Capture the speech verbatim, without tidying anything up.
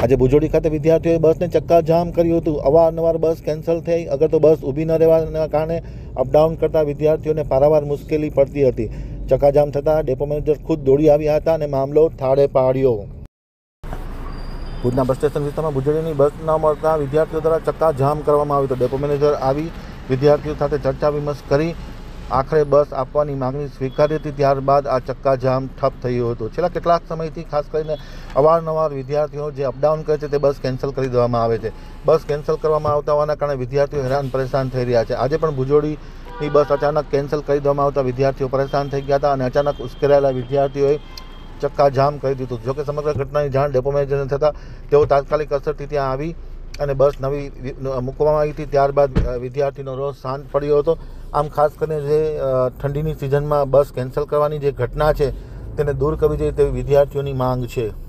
આજે ભુજોડી ખાતે વિદ્યાર્થીઓએ બસને ચક્કાજામ કર્યું હતું. અવારનવાર બસ કેન્સલ થઈ. અગર તો બસ ઊભી ન રહેવાના કારણે અપડાઉન કરતા વિદ્યાર્થીઓને પારાવાર મુશ્કેલી પડતી હતી. ચક્કાજામ થતાં ડેપો મેનેજર ખુદ દોડી આવ્યા હતા અને મામલો થાળે પાડ્યો. ભુજના બસ સ્ટેશન વિસ્તારમાં ભુજોડીની બસ ન મળતા વિદ્યાર્થીઓ દ્વારા ચક્કાજામ કરવામાં આવ્યું હતું. ડેપો મેનેજર આવી વિદ્યાર્થીઓ સાથે ચર્ચા વિમર્શ કરી આખરે બસ આપવાની માગણી સ્વીકારી હતી. ત્યારબાદ આ ચક્કાજામ ઠપ થયું હતું. છેલ્લા કેટલાક સમયથી ખાસ કરીને અવારનવાર વિદ્યાર્થીઓ જે અપડાઉન કરે છે તે બસ કેન્સલ કરી દેવામાં આવે છે. બસ કેન્સલ કરવામાં આવતા હોવાના કારણે વિદ્યાર્થીઓ હેરાન પરેશાન થઈ રહ્યા છે. આજે પણ ભુજોડીની બસ અચાનક કેન્સલ કરી દેવામાં આવતા વિદ્યાર્થીઓ પરેશાન થઈ ગયા હતા અને અચાનક ઉશ્કેરાયેલા વિદ્યાર્થીઓએ ચક્કાજામ કરી દીધું. જોકે સમગ્ર ઘટનાની જાણ ડેપો મેનેજરને થતાં તેઓ તાત્કાલિક અસરથી ત્યાં આવી અને બસ નવી મૂકવામાં આવી હતી. ત્યારબાદ વિદ્યાર્થીનો રોષ શાંત પડ્યો હતો. આમ ખાસ કરીને જે ઠંડીની સિઝનમાં બસ કેન્સલ કરવાની જે ઘટના છે તેને દૂર કરવી જોઈએ તેવી વિદ્યાર્થીઓની માંગ છે.